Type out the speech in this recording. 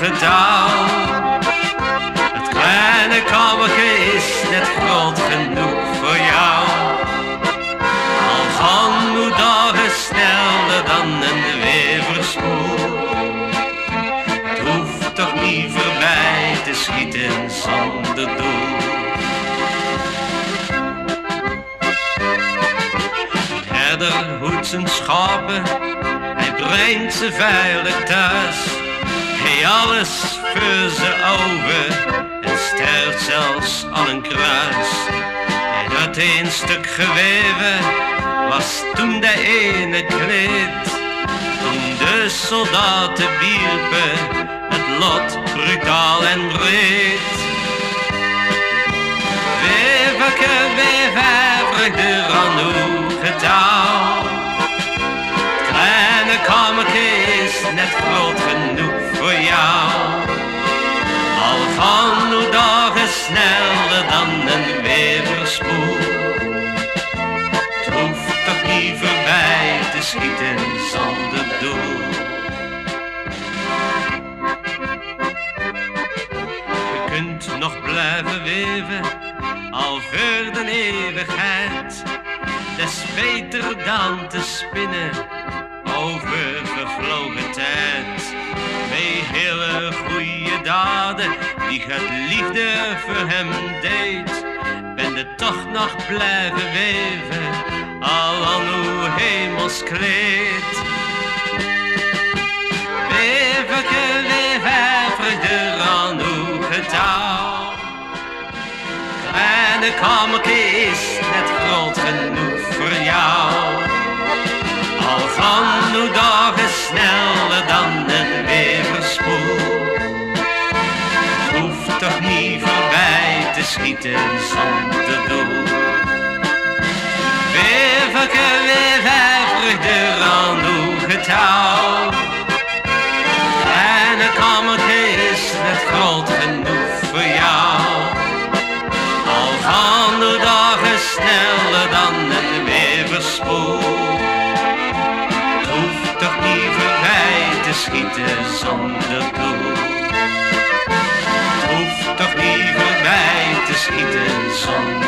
getouw. Het kleine kamertje is net groot genoeg voor jou. Al gaan uw dagen sneller dan een weverspoel. Het hoeft toch niet voorbij te schieten zonder doel. De herder hoedt zijn schapen, hij brengt ze veilig thuis. Hij alles voor ze ogen en sterft zelfs aan een kruis. En dat een stuk geweven was toen de ene kleed. Toen de soldaten wierpen het lot brutaal en breed. Weverke, wever aan uw getouw. Het kleine kamertje is net groot genoeg voor jou. Al gaan uw dagen sneller dan een weverspoel. Het hoeft toch niet voorbij te schieten zonder doel. Je kunt nog blijven weven, al voor de eeuwigheid. Des beter dan te spinnen over vervlogen tijd. Bij hele goede daden die het liefde voor hem deed, ben je toch nog blijven weven, al aan uw hemelskleed. Weverke, wever aan uw getouw. Kleine kamertje is net groot genoeg voor jou. Al gaan uw dagen sneller dan een weverspoel. Het hoeft toch niet voorbij te schieten zonder doel. Weverke, wever aan uw getouw. Kleine kamertje is net groot genoeg voor jou. Al gaan de dagen sneller dan een weverspoel. Het hoeft toch niet voorbij te schieten zonder doel. Het hoeft toch niet voorbij te schieten zonder doel.